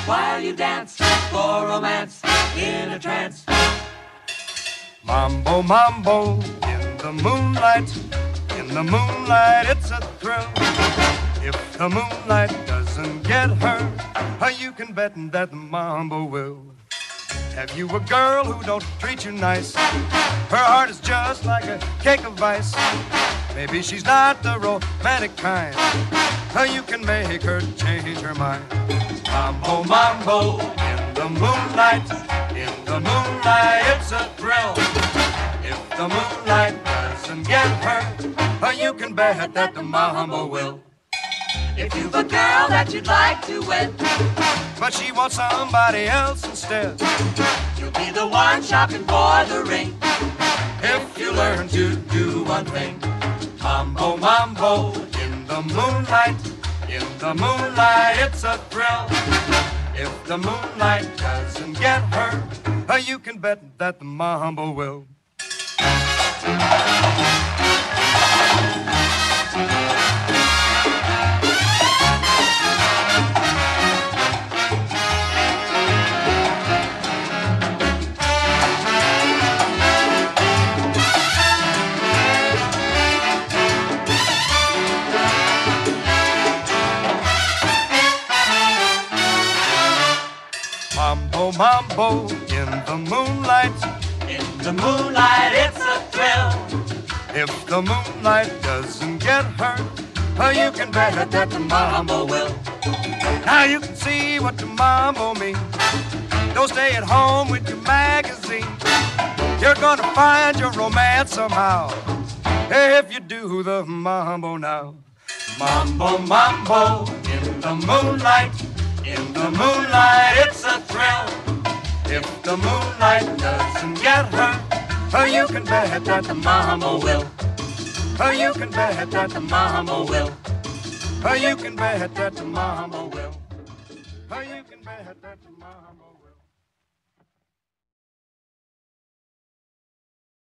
while you dance for romance in a trance. Mambo, mambo, in the moonlight, it's a thrill. If the moonlight doesn't get her, you can bet that the mambo will. Have you a girl who don't treat you nice? Her heart is just like a cake of ice. Maybe she's not the romantic kind. You can make her change her mind. Mambo, mambo, in the moonlight, it's a thrill. If the moonlight doesn't get her, you can bet that the mambo will. If you've a girl that you'd like to wed, but she wants somebody else instead, you'll be the one shopping for the ring. If you learn to do one thing. Mambo, mambo, in the moonlight, it's a thrill. If the moonlight doesn't get her, you can bet that the mambo will. Mambo, mambo, in the moonlight, it's a thrill. If the moonlight doesn't get her, you can bet that the mambo will. Now you can see what the mambo means. Don't stay at home with your magazine. You're gonna find your romance somehow, if you do the mambo now. Mambo, mambo, in the moonlight, it's a thrill. If the moonlight doesn't get her, you can bet that the mambo will. You can bet that the mambo will. You can bet that the mambo will. You can bet that the mambo will.